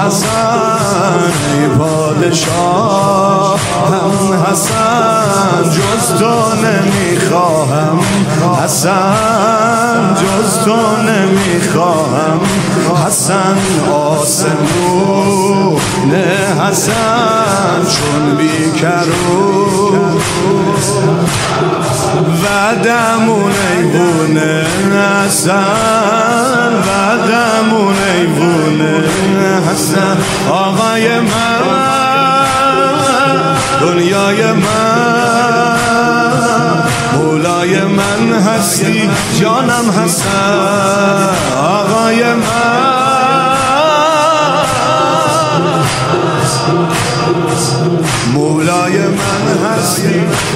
حسن ای پادشاه هم حسن جز تو نمیخواهم حسن جز تو نمیخواهم حسن آسمون حسن چون بیکرو وعدمون ایوونه حسن وعدمون ایوونه حسن آقای من دنیای من مولای من هستی جانم حسن آقای من مولای من هستی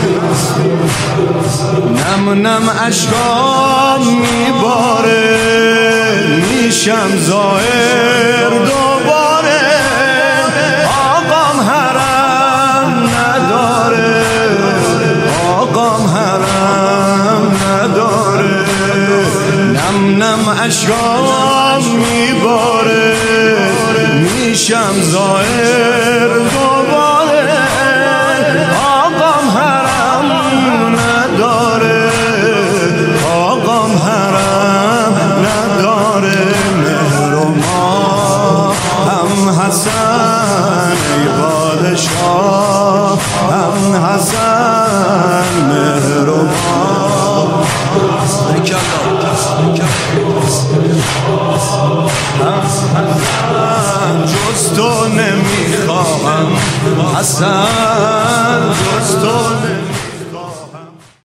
نم نم اشکام میباره میشم ظاهر دوباره آقام حرم نداره آقام حرم نداره نم نم اشکام میباره میشم ظاهر دوباره آقام حرم نداره آقام حرم نداره مهر و ما هم حسن ای پادشاه هم حسن مهر و ما حسن جز تو نمیخواهم حسن جز تو